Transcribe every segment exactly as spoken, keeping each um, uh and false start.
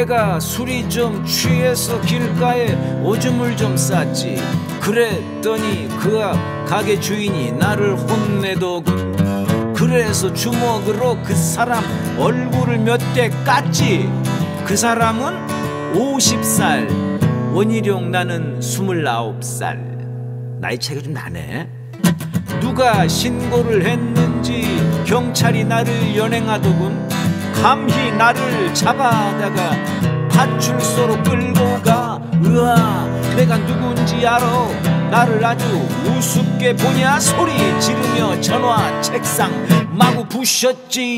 내가 술이 좀 취해서 길가에 오줌을 좀 쌌지. 그랬더니 그 가게 주인이 나를 혼내더군. 그래서 주먹으로 그 사람 얼굴을 몇 대 깠지. 그 사람은 오십 살, 원희룡 나는 스물아홉 살. 나이 차이가 좀 나네. 누가 신고를 했는지 경찰이 나를 연행하더군. 감히 나를 잡아다가 파출소로 끌고 가. 으아, 내가 누군지 알아? 나를 아주 우습게 보냐? 소리 지르며 전화 책상 마구 부셨지.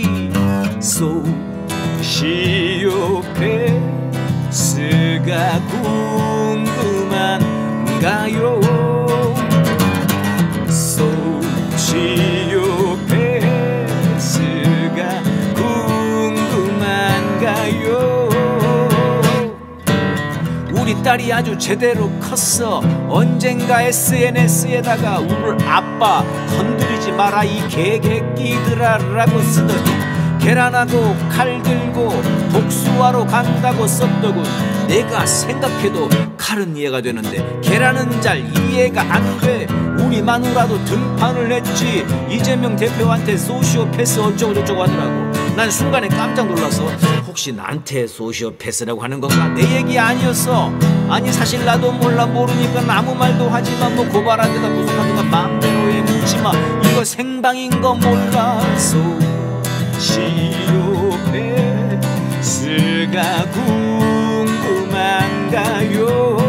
소시오패스가 궁금한가요? 소시오패스가 궁금한가요? 우리 딸이 아주 제대로 컸어. 언젠가 에스엔에스에다가 우리 아빠 건드리지 마라 이 개개끼들아 라고 쓰더니 계란하고 칼 들고 복수하러 간다고 썼더군. 내가 생각해도 칼은 이해가 되는데 계란은 잘 이해가 안 돼. 우리 마누라도 등판을 했지. 이재명 대표한테 소시오패스 어쩌고저쩌고 하더라고. 난 순간에 깜짝 놀라서 혹시 나한테 소시오패스라고 하는 건가? 내 얘기 아니었어. 아니 사실 나도 몰라. 모르니까 아무 말도 하지마. 뭐 고발하든가 무슨 하든가 맘대로 해. 묻지마. 이거 생방인 거 몰라. 소시오패스가 궁금한가요?